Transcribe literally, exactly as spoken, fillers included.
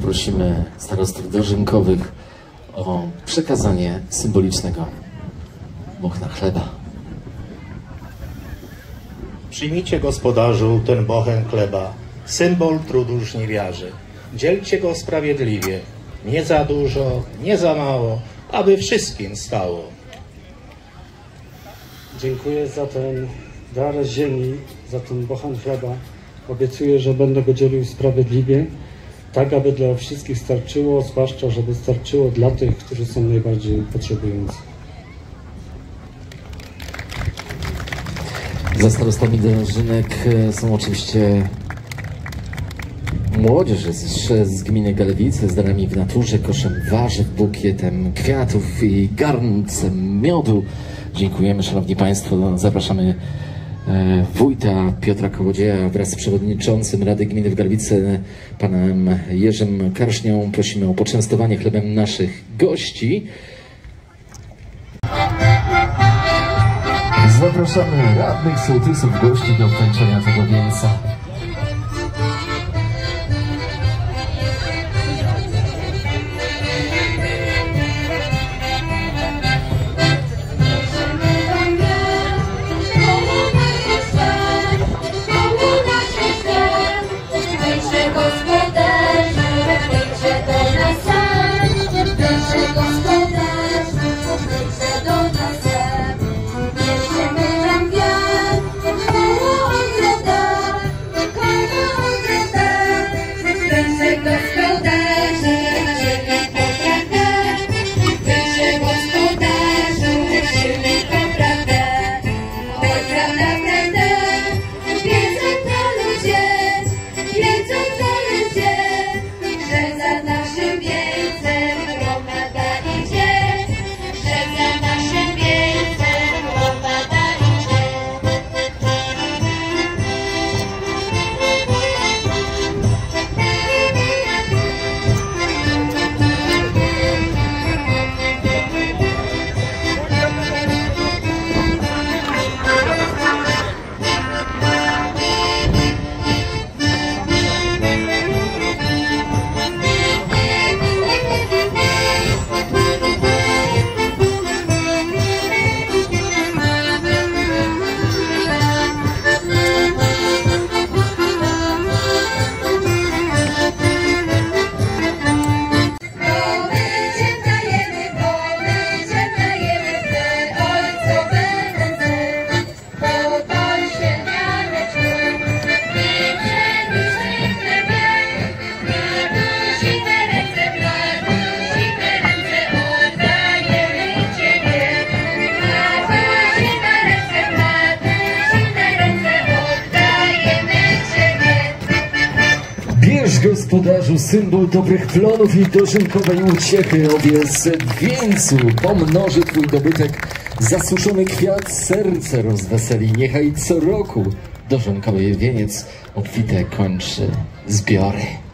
poprosimy starostów dożynkowych o przekazanie symbolicznego bochna chleba. Przyjmijcie, gospodarzu, ten bochen chleba, symbol trudu żniwiarzy. Dzielcie go sprawiedliwie, nie za dużo, nie za mało, aby wszystkim stało. Dziękuję za ten dar ziemi, za ten bochen chleba. Obiecuję, że będę go dzielił sprawiedliwie, tak aby dla wszystkich starczyło, zwłaszcza żeby starczyło dla tych, którzy są najbardziej potrzebujący. Za starostami dożynek są oczywiście młodzież z, z gminy Galewice z darami w naturze, koszem warzyw, bukietem kwiatów i garncem miodu. Dziękujemy, szanowni państwo. Zapraszamy e, wójta Piotra Kołodzieja wraz z przewodniczącym Rady Gminy w Galewice, panem Jerzym Karsznią. Prosimy o poczęstowanie chlebem naszych gości. Zapraszamy radnych, sołtysów, gości do tańczenia tego wieńca. Bierz, gospodarzu, symbol dobrych plonów i dożynkowej uciechy. Owiec w wieńcu pomnoży twój dobytek. Zasuszony kwiat serce rozweseli. Niechaj co roku dożynkowy wieniec obfite kończy zbiory.